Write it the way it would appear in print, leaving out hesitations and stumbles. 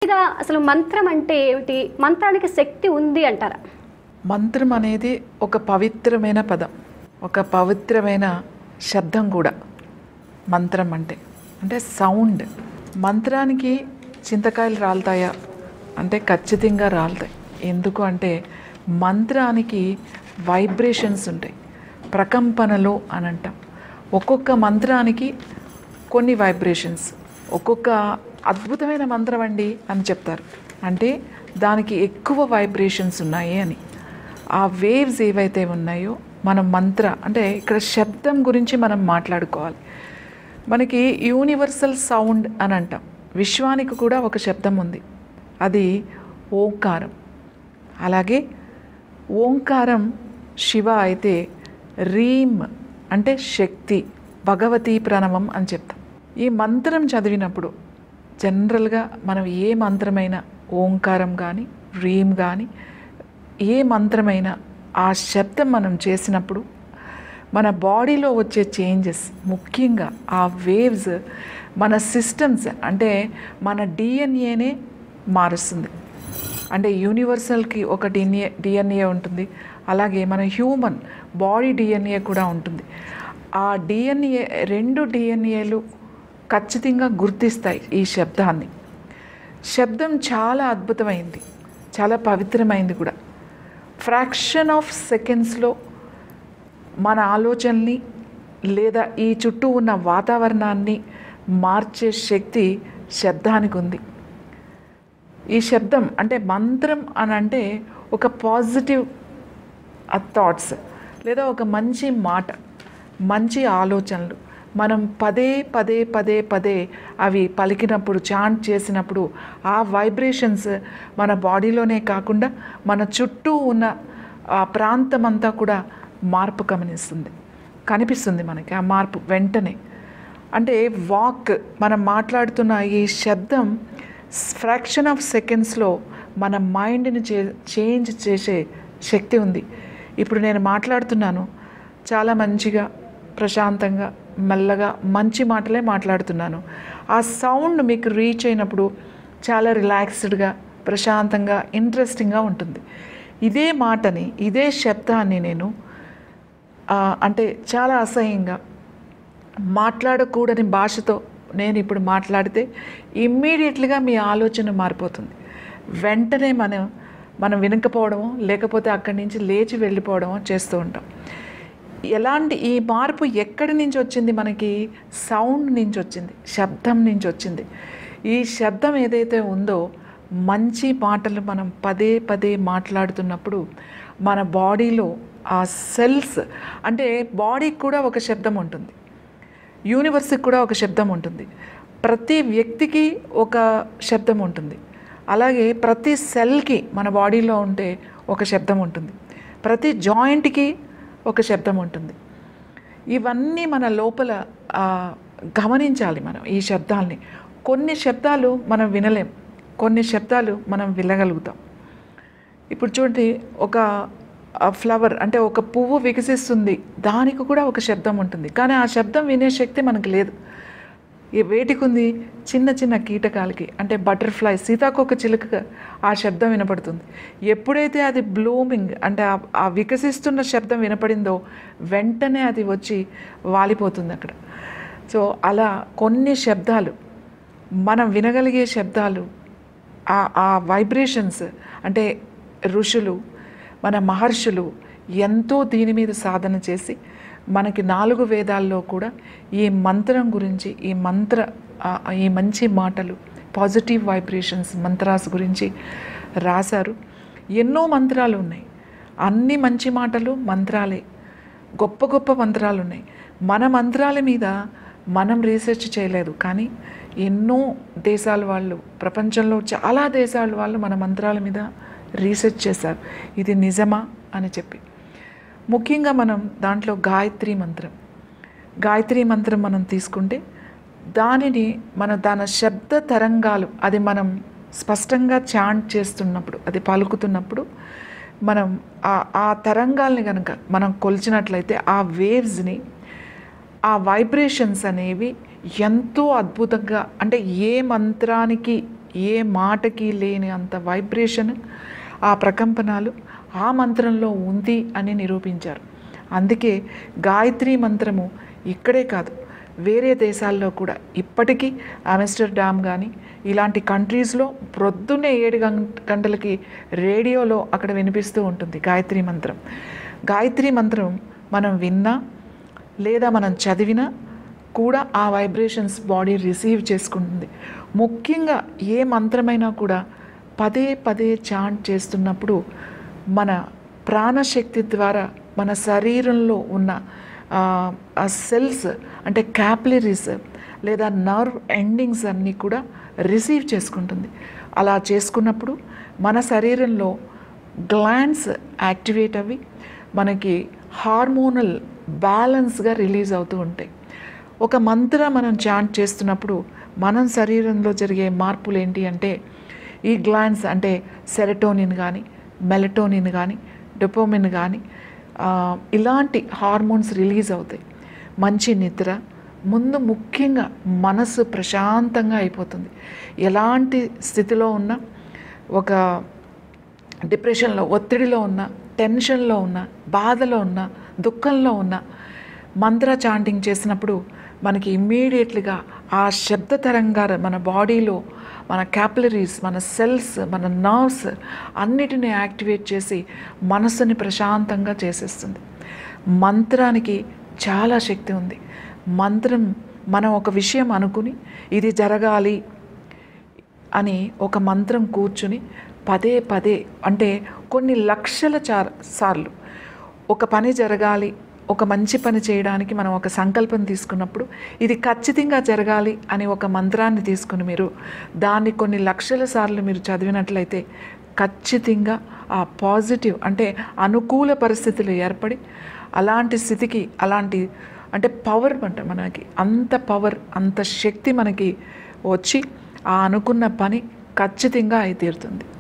ముందుగా అసలు మంత్రం అంటే ఏమిటి? మంత్రానికి శక్తి ఉంది అంటారా? మంత్రం అనేది ఒక పవిత్రమైన పదం, ఒక పవిత్రమైన శబ్దం కూడా. మంత్రం అంటే సౌండ్. మంత్రానికి చింతకాయలు రాలుతాయా అంటే ఖచ్చితంగా రాలుతాయి. ఎందుకు అంటే మంత్రానికి వైబ్రేషన్స్ ఉంటాయి, ప్రకంపనలు అని అంటాం. ఒక్కొక్క మంత్రానికి కొన్ని వైబ్రేషన్స్. ఒక్కొక్క అద్భుతమైన మంత్రం అండి అని చెప్తారు అంటే దానికి ఎక్కువ వైబ్రేషన్స్ ఉన్నాయి అని. ఆ వేవ్స్ ఏవైతే ఉన్నాయో మనం అంటే ఇక్కడ శబ్దం గురించి మనం మాట్లాడుకోవాలి. మనకి యూనివర్సల్ సౌండ్ అని అంటాం. విశ్వానికి కూడా ఒక శబ్దం ఉంది, అది ఓంకారం. అలాగే ఓంకారం శివ అయితే, రీమ్ అంటే శక్తి, భగవతీ ప్రణవం అని చెప్తాం. ఈ మంత్రం చదివినప్పుడు జనరల్గా మనం ఏ మంత్రమైనా, ఓంకారం కానీ రీమ్ కానీ ఏ మంత్రమైనా ఆ శబ్దం మనం చేసినప్పుడు మన బాడీలో వచ్చే చేంజెస్, ముఖ్యంగా ఆ వేవ్స్ మన సిస్టమ్స్ అంటే మన డిఎన్ఏనే మారుస్తుంది. అంటే యూనివర్సల్కి ఒక డిఎన్ఏ ఉంటుంది, అలాగే మన హ్యూమన్ బాడీ డిఎన్ఏ కూడా ఉంటుంది. ఆ డిఎన్ఏ, రెండు డిఎన్ఏలు ఖచ్చితంగా గుర్తిస్తాయి ఈ శబ్దాన్ని. శబ్దం చాలా అద్భుతమైంది, చాలా పవిత్రమైంది కూడా. ఫ్రాక్షన్ ఆఫ్ సెకండ్స్లో మన ఆలోచనల్ని లేదా ఈ చుట్టూ ఉన్న వాతావరణాన్ని మార్చే శక్తి శబ్దానికి ఉంది. ఈ శబ్దం అంటే మంత్రం అని అంటే ఒక పాజిటివ్ థాట్స్ లేదా ఒక మంచి మాట, మంచి ఆలోచనలు మనం పదే పదే పదే పదే అవి పలికినప్పుడు, చాంట్ చేసినప్పుడు ఆ వైబ్రేషన్స్ మన బాడీలోనే కాకుండా మన చుట్టూ ఉన్న ఆ ప్రాంతం అంతా కూడా మార్పు కనిపిస్తుంది మనకి. ఆ మార్పు వెంటనే అంటే వాక్, మనం మాట్లాడుతున్న ఈ శబ్దం ఫ్రాక్షన్ ఆఫ్ సెకండ్స్లో మన మైండ్ని చేంజ్ చేసే శక్తి ఉంది. ఇప్పుడు నేను మాట్లాడుతున్నాను, చాలా మంచిగా ప్రశాంతంగా మెల్లగా మంచి మాటలే మాట్లాడుతున్నాను. ఆ సౌండ్ మీకు రీచ్ అయినప్పుడు చాలా రిలాక్స్డ్గా, ప్రశాంతంగా, ఇంట్రెస్టింగ్గా ఉంటుంది. ఇదే మాటని, ఇదే శబ్దాన్ని నేను అంటే చాలా అసహ్యంగా మాట్లాడకూడని భాషతో నేను ఇప్పుడు మాట్లాడితే ఇమ్మీడియట్లీగా మీ ఆలోచన మారిపోతుంది. వెంటనే మనం వినకపోవడమో లేకపోతే అక్కడి నుంచి లేచి వెళ్ళిపోవడమో చేస్తూ ఉంటాం. ఎలాంటి ఈ మార్పు ఎక్కడి నుంచి వచ్చింది? మనకి సౌండ్ నుంచి వచ్చింది, శబ్దం నుంచి వచ్చింది. ఈ శబ్దం ఏదైతే ఉందో, మంచి మాటలు మనం పదే పదే మాట్లాడుతున్నప్పుడు మన బాడీలో ఆ సెల్స్, అంటే బాడీకి కూడా ఒక శబ్దం ఉంటుంది, యూనివర్స్కి కూడా ఒక శబ్దం ఉంటుంది, ప్రతి వ్యక్తికి ఒక శబ్దం ఉంటుంది. అలాగే ప్రతి సెల్కి మన బాడీలో ఉంటే ఒక శబ్దం ఉంటుంది, ప్రతి జాయింట్కి ఒక శబ్దం ఉంటుంది. ఇవన్నీ మన లోపల గమనించాలి మనం ఈ శబ్దాల్ని. కొన్ని శబ్దాలు మనం వినలేం, కొన్ని శబ్దాలు మనం వినగలుగుతాం. ఇప్పుడు చూడండి, ఒక ఫ్లవర్ అంటే ఒక పువ్వు వికసిస్తుంది, దానికి కూడా ఒక శబ్దం ఉంటుంది, కానీ ఆ శబ్దం వినే శక్తి మనకు లేదు. వేటికి ఉంది? చిన్న చిన్న కీటకాలకి, అంటే బటర్ఫ్లై, సీతాకోక చిలుక ఆ శబ్దం వినపడుతుంది. ఎప్పుడైతే అది బ్లూమింగ్ అంటే ఆ వికసిస్తున్న శబ్దం వినపడిందో వెంటనే అది వచ్చి వాలిపోతుంది అక్కడ. సో అలా కొన్ని శబ్దాలు, మనం వినగలిగే శబ్దాలు, ఆ వైబ్రేషన్స్, అంటే ఋషులు, మన మహర్షులు ఎంతో దీని మీద సాధన చేసి మనకి 4 వేదాల్లో కూడా ఈ మంత్రం గురించి, ఈ మంచి మాటలు, పాజిటివ్ వైబ్రేషన్స్, మంత్రాస్ గురించి రాశారు. ఎన్నో మంత్రాలు ఉన్నాయి, అన్ని మంచి మాటలు మంత్రాలే, గొప్ప గొప్ప మంత్రాలు ఉన్నాయి. మన మంత్రాల మీద మనం రీసెర్చ్ చేయలేదు, కానీ ఎన్నో దేశాల వాళ్ళు, ప్రపంచంలో చాలా దేశాల వాళ్ళు మన మంత్రాల మీద రీసెర్చ్ చేశారు, ఇది నిజమా అని చెప్పి. ముఖ్యంగా మనం దాంట్లో గాయత్రి మంత్రం మనం తీసుకుంటే దానిని దాని శబ్ద తరంగాలు, అది మనం స్పష్టంగా చాంట్ చేస్తున్నప్పుడు, అది పలుకుతున్నప్పుడు మనం ఆ తరంగాల్ని కనుక మనం కొలిచినట్లయితే ఆ వేవ్స్ని, ఆ వైబ్రేషన్స్ అనేవి ఎంతో అద్భుతంగా, అంటే ఏ మంత్రానికి ఏ మాటకి లేని అంత వైబ్రేషన్, ఆ ప్రకంపనాలు ఆ మంత్రంలో ఉంది అని నిరూపించారు. అందుకే గాయత్రి మంత్రము ఇక్కడే కాదు, వేరే దేశాల్లో కూడా ఇప్పటికీ ఆమ్స్టర్డామ్ కానీ ఇలాంటి కంట్రీస్లో ప్రొద్దున్నే 7 గంటలకి రేడియోలో అక్కడ వినిపిస్తూ ఉంటుంది గాయత్రి మంత్రం. గాయత్రి మంత్రం మనం విన్నా లేదా మనం చదివినా కూడా ఆ వైబ్రేషన్స్ బాడీ రిసీవ్ చేసుకుంటుంది. ముఖ్యంగా ఏ మంత్రమైనా కూడా పదే పదే చాంట్ చేస్తున్నప్పుడు మన ప్రాణశక్తి ద్వారా మన శరీరంలో ఉన్న ఆ సెల్స్ అంటే క్యాపిలరీస్ లేదా నర్వ్ ఎండింగ్స్ అన్నీ కూడా రిసీవ్ చేసుకుంటుంది. అలా చేసుకున్నప్పుడు మన శరీరంలో గ్లాండ్స్ యాక్టివేట్ అవి మనకి హార్మోనల్ బ్యాలెన్స్గా రిలీజ్ అవుతూ ఉంటాయి. ఒక మంత్రం మనం చాంట్ చేస్తున్నప్పుడు మనం శరీరంలో జరిగే మార్పులు ఏంటి అంటే ఈ గ్లాండ్స్ అంటే సెరటోనిన్ కానీ మెలటోనిన్ కానీ డోపమిన్ కానీ ఇలాంటి హార్మోన్స్ రిలీజ్ అవుతాయి. మంచి నిద్ర, ముందు ముఖ్యంగా మనసు ప్రశాంతంగా అయిపోతుంది. ఎలాంటి స్థితిలో ఉన్నా, ఒక డిప్రెషన్లో, ఒత్తిడిలో ఉన్న, టెన్షన్లో ఉన్న, బాధలో ఉన్న, దుఃఖంలో ఉన్న మంత్ర చాంటింగ్ చేసినప్పుడు మనకి ఇమ్మీడియట్లీగా ఆ శబ్ద తరంగాలు మన బాడీలో మన క్యాపిలరీస్, మన సెల్స్, మన నర్వ్స్ అన్నిటిని యాక్టివేట్ చేసి మనసుని ప్రశాంతంగా చేసేస్తుంది. మంత్రానికి చాలా శక్తి ఉంది. మంత్రం మనం ఒక విషయం అనుకుని ఇది జరగాలి అని ఒక మంత్రం కూర్చుని పదే పదే అంటే కొన్ని లక్షల సార్లు ఒక పని జరగాలి, ఒక మంచి పని చేయడానికి మనం ఒక సంకల్పం తీసుకున్నప్పుడు ఇది ఖచ్చితంగా జరగాలి అని ఒక మంత్రాన్ని తీసుకుని మీరు దాన్ని కొన్ని లక్షల సార్లు మీరు చదివినట్లయితే ఖచ్చితంగా ఆ పాజిటివ్ అంటే అనుకూల పరిస్థితులు ఏర్పడి అలాంటి స్థితికి అలాంటి అంటే పవర్ అంటే మనకి అంత పవర్, అంత శక్తి మనకి వచ్చి ఆ అనుకున్న పని ఖచ్చితంగా అయి తీరుతుంది.